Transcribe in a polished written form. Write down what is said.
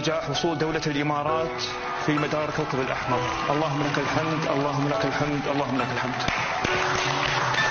نجاح وصول دولة الإمارات في مدار كوكب الأحمر. اللهم لك الحمد، اللهم لك الحمد، اللهم لك الحمد.